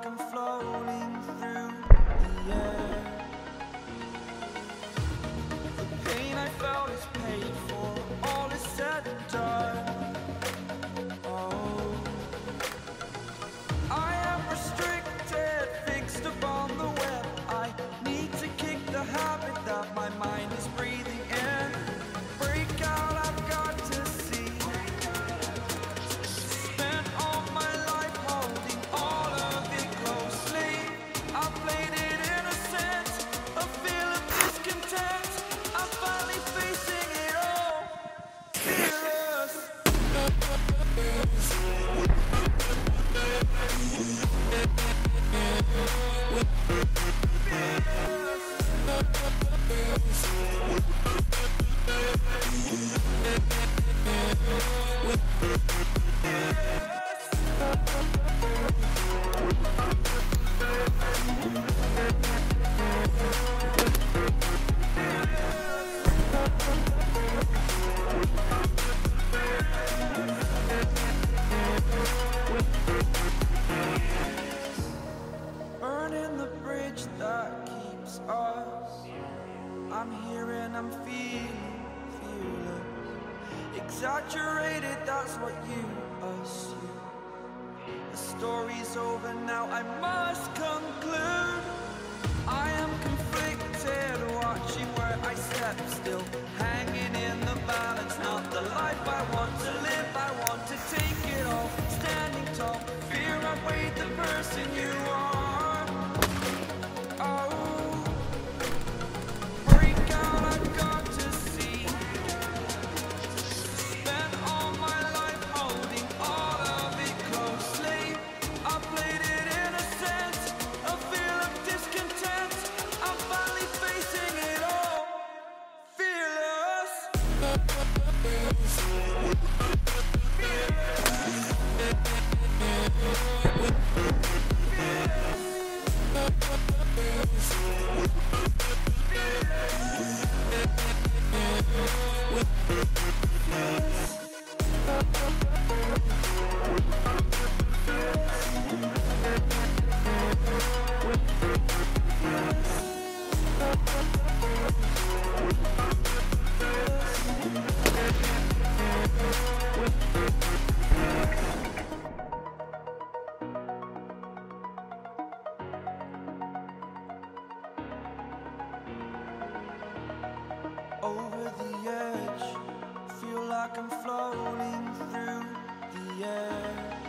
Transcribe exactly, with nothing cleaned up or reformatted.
I'm floating through the air. The pain I felt is paid for, all is said and done. Oh, I am restricted, fixed upon the web. I need to kick the habit that my mind is breathing in. Break out, I've got to see. Spent all my life holding all of it closely. I played it innocent, a feel of discontent. I'm finally facing it all, fearless. Burning the bridge that keeps us. I'm here and I'm feeling fearless. Exaggerated, that's what you assume. The story's over now, I must conclude. I am conflicted, watching where I step still, hanging in the balance. Not the life I want to live, I want to take it all. Standing tall, fear outweighed the person you are. Oh, break out, I've got to see. Spent all my life holding all of it closely. I played it innocent, a feel of discontent. I'm finally facing it all, fearless. Over the edge, feel like I'm floating through the air.